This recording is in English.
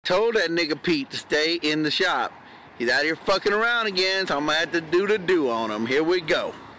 Told that nigga Pete to stay in the shop. He's out here fucking around again, so I'm gonna have to do the do on him. Here we go.